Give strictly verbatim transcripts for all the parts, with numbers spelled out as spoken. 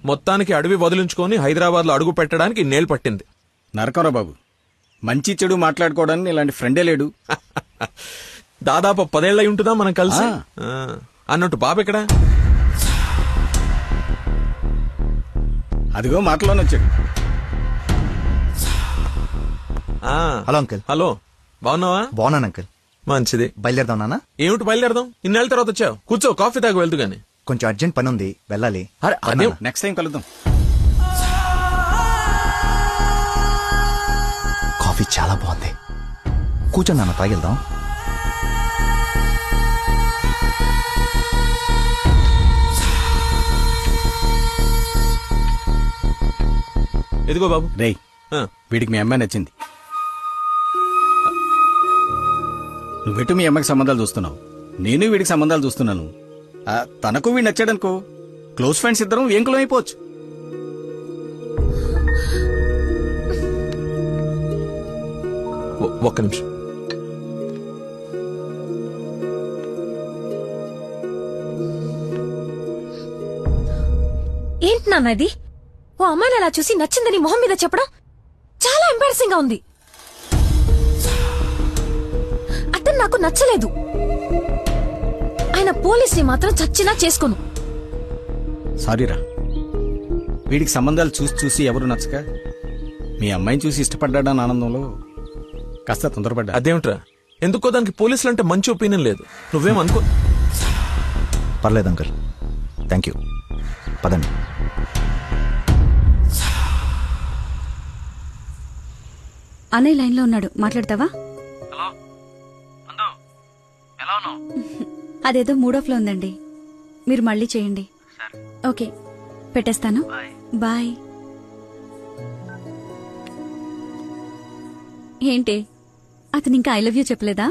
మొత్తానికి అడవి వదిలించుకొని హైదరాబాద్ లో అడుగు పెట్టడానికి నేలు పట్టింది. నరకరా బాబు, మంచి చెడు మాట్లాడుకోవడానికి ఇలాంటి ఫ్రెండే లేడు. దాదాపు పదేళ్ళై ఉంటుందా మనం కలిసి. అన్నట్టు బాబు ఎక్కడా? అదిగో మాటలోనే వచ్చాడు. Hello uncle. హలో, బాగున్నావా? బాగున్నాను అంకుల్. మంచిది. బయలుదేరదాం నాన్న. ఏమిటి బయలుదేరదాం? ఇన్నేళ్ళ తర్వాత వచ్చావు, కూర్చో, కాఫీ తాగి వెళ్తూ గాని. కొంచెం అర్జెంట్ పని ఉంది, వెళ్ళాలి. అదే నెక్స్ట్ టైం కలుద్దాం. కాఫీ చాలా బాగుంది, కూర్చొని నాన్న తాగిద్దాం. ఎదిగో బాబు. రేయ్, వీడికి మీ అమ్మాయి నచ్చింది. నువ్వెటు మీ అమ్మకి సంబంధాలు చూస్తున్నావు, నేను వీడికి సంబంధాలు చూస్తున్నాను. తనకు వీడు నచ్చాడనుకో, క్లోజ్ ఫ్రెండ్స్ ఇద్దరం ఏం కులం అయిపోవచ్చు. ఒక్క నిమిషం. ఏంటి నాన్న ఇది? ఓ అమ్మాయిని అలా చూసి నచ్చిందని మొహం మీద చెప్పడం చాలా ఎంబారసింగ్ గా ఉంది. అతను నాకు నచ్చలేదు. ఆయన పోలీసుని మాత్రం చచ్చినా చేసుకోను. సారీరా, వీడికి సంబంధాలు చూసి చూసి ఎవరు నచ్చక మీ అమ్మాయిని చూసి ఇష్టపడ్డాడని ఆనందంలో కాస్త తొందరపడ్డా. అదేమిట్రా, ఎందుకో దానికి పోలీసులు అంటే మంచి ఒపీనియన్ లేదు. నువ్వేం అనుకో. పర్లేదు అంకుల్, థ్యాంక్ యూ. పదండి. అన్నయ్య లైన్ లో ఉన్నాడు, మాట్లాడతావా? అదేదో మూడోఫ్ లో ఉందండి, మీరు మళ్ళీ చేయండి. ఓకే, పెట్టేస్తాను. బాయ్. ఏంటి, అతను ఇంకా ఐ లవ్ యూ చెప్పలేదా?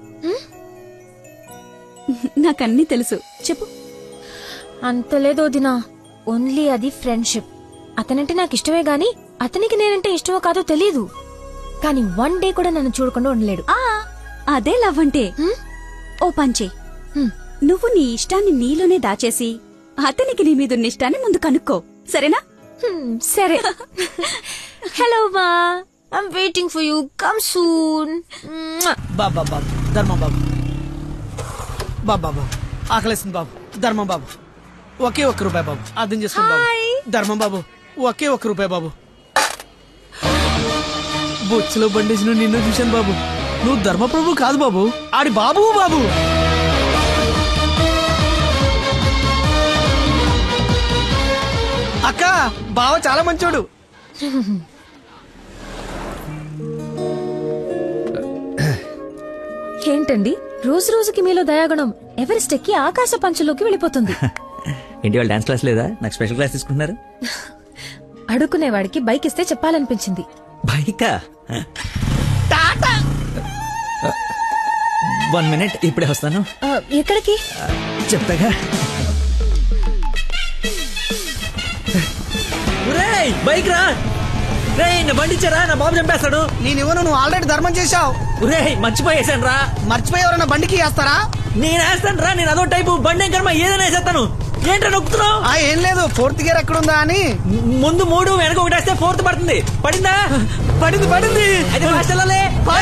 నాకన్నీ తెలుసు, చెప్పు. అంత లేదో దినా, ఓన్లీ అది ఫ్రెండ్షిప్. అతనంటే నాకు ఇష్టమే గాని అతనికి నేనంటే ఇష్టమో కాదో తెలీదు. కానీ వన్ డే కూడా నన్ను చూడకుండా ఉండలేడు. అదే లవ్ అంటే. ఓ పంచే, నువ్వు నీ ఇష్టాన్ని నీలోనే దాచేసి అతనికి నీ మీదున్న ఇష్టాన్ని ముందు కనుక్కో, సరేనా? సరే. హలో మా, I'm waiting for you, come soon. బాబా బాబు, ధర్మం బాబు. బాబా బాబు, ఆకలేస్తుంది బాబు. ధర్మం బాబు, ఒకే ఒక్క రూపాయి బాబు, అర్థం చేసుకోండి బాబు. ధర్మం బాబు, ఒకే ఒక్క రూపాయి బాబు. బొచ్చులో బండేసి నువ్వు నిన్ను చూశాను బాబు. నువ్వు ధర్మప్రభు కాదు బాబు, ఆడి బాబు బాబు. అక్క, బావ చాలా మంచోడు. ఏంటండి రోజు రోజుకి మీలో దయాగుణం ఎవరెస్ట్ ఎక్కి ఆకాశ పంచలోకి వెళ్ళిపోతుంది. ఏంటి వాళ్ళు డాన్స్ క్లాస్ లేదా? నాకు స్పెషల్ క్లాస్ తీసుకుంటున్నారు. అడుక్కునేవాడికి బైక్ ఇస్తే చెప్పాలనిపించింది. బైకా? వన్ మినిట్, ఇప్పుడే వస్తాను. ఎక్కడికి చెప్తాగా. బైక్ రా రే, నా బండి ఇచ్చారా, నా బాబు చంపేస్తాడు. నేను ఇవ్వను, నువ్వు ఆల్రెడీ ధర్మం చేశావు. రే, మర్చిపోయేసాను రా. మర్చిపోయి ఎవరైనా బండికి వేస్తారా? నేను వేస్తాను రా, నేను అదో టైపు బండి కర్మ, ఏదైనా వేసేస్తాను. ఏంట్రా నొక్కుతున్నావు? ఏం లేదు, ఫోర్త్ గేర్ ఎక్కడుందా అని. ముందు మూడు వెనక ఒకటి వేస్తే ఫోర్త్ పడుతుంది. పడిందా? పడింది పడింది. అది ఫాస్ట్ వెళ్ళాలి.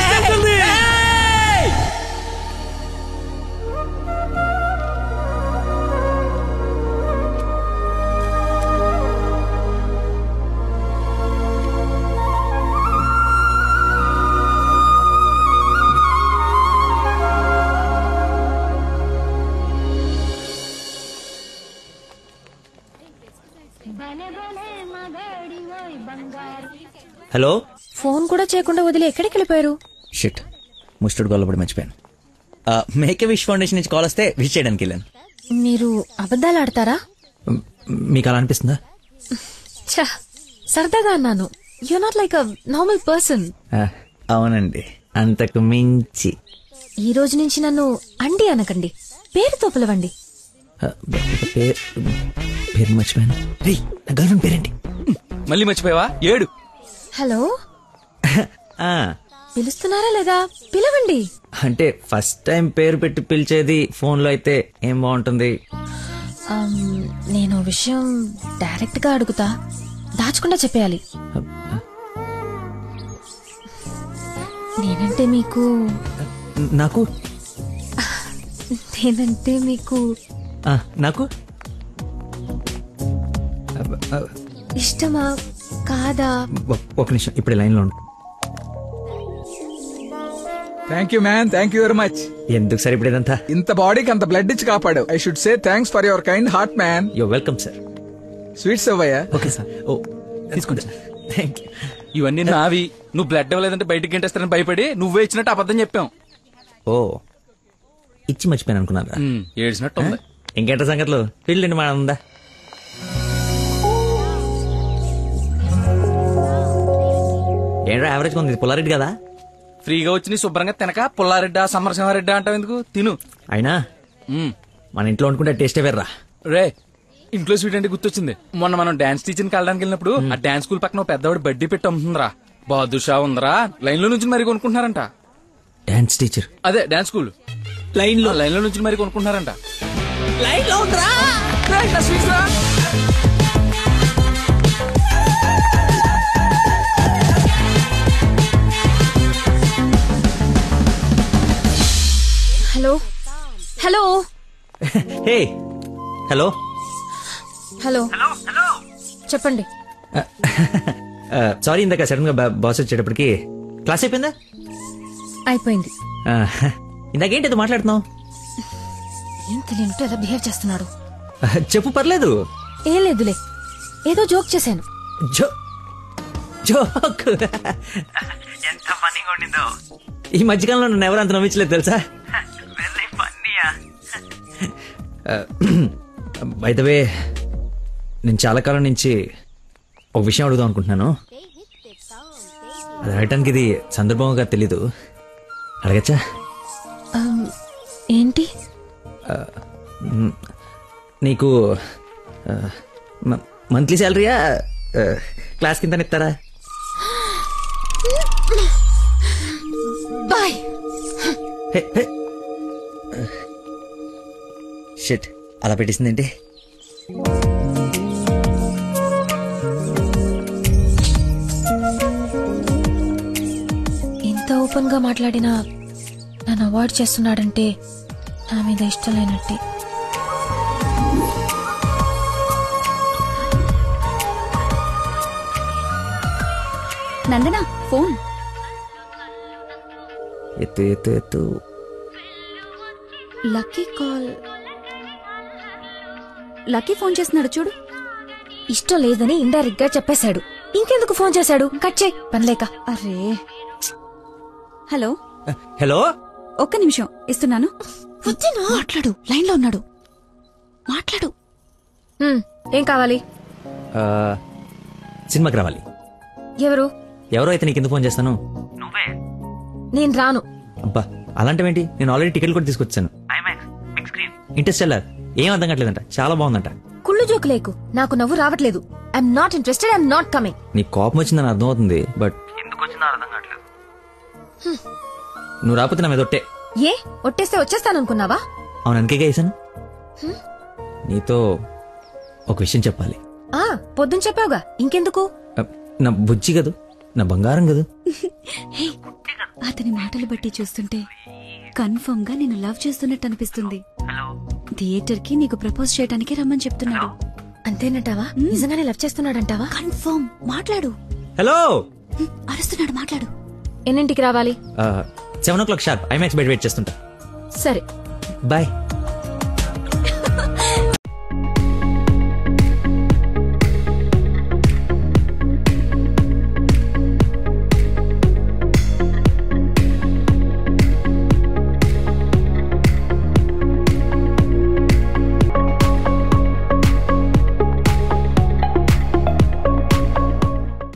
హలో, ఫోన్ కూడా చేయకుండా వదిలి ఎక్కడికి వెళ్ళిపోయారు? షిట్, ముస్టర్డ్ గొల్లపడి మర్చిపోయాను. మేకే విష్ ఫౌండేషన్ నుంచి కాల్ వస్తే విష్ చేయడానికి వెళ్ళాను. మీరు అబద్ధాలు ఆడతారా? మీకు అలా అనిపిస్తుందా? ఛ, సరదాగా అన్నాను. You not like a normal person. అవునండి, అంతకు మించి. ఈ రోజు నుంచి నన్ను అండి అనకండి, పేరుతో పిలవండి. పేరు మర్చిపోయాను. రేయ్, నా గర్ల్ ఫ్రెండ్ పేరేంటి? మళ్ళీ మర్చిపోయావా? ఏడు. హలో, పిలుస్తున్నారా లేదా? పిలవండి. అంటే ఫస్ట్ టైం పేరు పెట్టి పిలిచేది ఫోన్ లో అయితే ఏం బాగుంటుంది? ఆమ్, నేను విషయం డైరెక్ట్ గా అడుగుతా, దాచకుండా చెప్పేయాలి. నేనంటే మీకు నాకు నేనంటే మీకు ఆ, నాకు ఇష్టమా కాదా? ఒ- ఒక నిమిషం ఇప్పుడు లైన్లో ఉండు. Thank you man, thank you very much. ఎందుకు సార్ ఇప్పుడు ఇదంతా? ఇంత బాడీకి అంత బ్లడ్ ఇచ్చి కాపాడు. I should say thanks for your kind heart man. Yo welcome sir. Sweets అవ్వయ్యా. Okay sir. ఓ తీసుకోండి సార్. Thank you. ఇవన్నీ నావి. నువ్వు బ్లడ్ ఇవ్వలేదంటే బయటికి గంటేస్తారని భయపడి నువ్వే ఇచ్చినట్టు అబద్ధం చెప్పాం. ఓ ఇచ్చి మర్చిపోయాను అనుకున్నారా? ఉమ్, ఏడ్చినట్టు ఉంది. ఇంకేంట సంగతులు? పెళ్ళండి మా ఉందా? ఏంట్రా యావరేజ్ ఉంది, పుల్లారెడ్డి కదా? ఫ్రీగా వచ్చి నీ శుభ్రంగా తినక పుల్లారెడ్డా సమరసింహారెడ్డా అంటావు ఎందుకు? తిను. అయినా ఉమ్. మన ఇంట్లో వండుకుంటే టేస్టే వేర్రా. రే, ఇంట్లో స్వీట్ అంటే గుర్తొచ్చింది. మొన్న మనం డాన్స్ టీచర్ వెళ్ళడానికి వెళ్ళినప్పుడు ఆ డాన్స్ స్కూల్ పక్కన ఓ పెద్దవాడు బడ్డీ పెట్టి అమ్ముతుందిరా. బాదుషా ఉందరా. లైన్ లో నుంచి మరి కొనుక్కుంటున్నారంట. డాన్స్ టీచర్ అదే డాన్స్ స్కూల్ లైన్ లో లైన్ లో నుంచి మరి కొనుక్కుంటున్నారంట. లైన్ లో ఉందిరా. రేయ్, నా స్వీట్స్ రా. Hello hello hey hello hello చెప్పండి. సారీ ఇందాక సడన్ గా బాస్ వచ్చేటప్పటికి క్లాస్ అయిపోయిందా? అయిపోయింది. ఆ, ఇందాకేంటి ఏదో మాట్లాడుతున్నావు? ఏం తెలియనట్టు ఎలా బిహేవ్ చేస్తున్నాడు. ఆ, చెప్పు పర్లేదు. ఏం లేదులే, ఏదో జోక్ చేశాను. జో జోక్ ఎంత ఫన్నీగా ఉండిందో. ఈ మధ్యకాలంలో నన్ను ఎవరు అంత నమ్మించలేదు తెలుసా? బై ద వే, నేను చాలా కాలం నుంచి ఒక విషయం అడుగుదాం అనుకుంటున్నాను. అది అడగటానికి ఇది సందర్భంగా తెలీదు. అడగచ్చా? ఆమ్, ఏంటి? నీకు మంత్లీ శాలరీయా క్లాస్ కింద ఇస్తారా? బాయ్. షిట్, అలా పెట్టేసిందేంటి? ఇంత ఓపెన్ గా మాట్లాడినా నన్ను అవాయిడ్ చేస్తున్నాడంటే నా మీద ఇష్టం లేనట్టే. నందనా ఫోన్. ఎత్తు ఎత్తు ఎత్తు. Lucky call. లక్కీ ఫోన్ చేస్తున్నాడు చూడు. ఇష్టం లేదని ఇండైరెక్ట్ గా చెప్పేశాడు. ఇంకెందుకు ఫోన్ చేశాడు? కట్ చేయి, పనిలేక. అరే, హలో హలో, ఒక్క నిమిషం ఇస్తున్నాను. వద్దునా? మాట్లాడు, లైన్ లో ఉన్నాడు, మాట్లాడు. హ్మ్, ఏం కావాలి? ఆ, సినిమాకి రావాలి. ఎవరు? ఎవరో అయితే నీకు ఎందుకు ఫోన్ చేస్తాను? నేను రాను. అబ్బా అలాంటివేంటి, నేను ఆల్రెడీ టికెట్ కూడా తీసుకొచ్చాను. ఇంటర్స్టెల్లార్ ఏం అర్థం కావట్లేదంట, చాలా బాగుందంట. కుళ్ళు జోకు లేకు, నాకు నవ్వు రావట్లేదు. I'm not interested, I'm not coming. నీ కోపం వచ్చిందని అర్థం అవుతుంది, బట్ నువ్వు రాకపోతే నా మీద ఒట్టే. ఏ ఒట్టేస్తే వచ్చేస్తాననుకున్నావా? అవును, అందుకేగా వేసాను. నీతో ఒక విషయం చెప్పాలి. ఆ పొద్దున చెప్పావుగా, ఇంకెందుకు? అ, నా బుజ్జి కదూ, నా బంగారం కదూ. హే, అతని మాటలు బట్టి చూస్తుంటే కన్ఫర్మ్ గా నేను లవ్ చేస్తున్నట్టు అనిపిస్తుంది. థియేటర్ కి నీకు ప్రపోజ్ చేయడానికి రమ్మని చెప్తున్నాడు. అంతేనటావా? నిజంగానే లవ్ చేస్తున్నాడంటావా? కన్ఫర్మ్, మాట్లాడు. హలో, హ్మ్, అరుస్తున్నాడు, మాట్లాడు. ఎన్నింటికి రావాలి? Seven o'clock sharp IMAX బయట వెయిట్ చేస్తుంటా. సరే, బాయ్.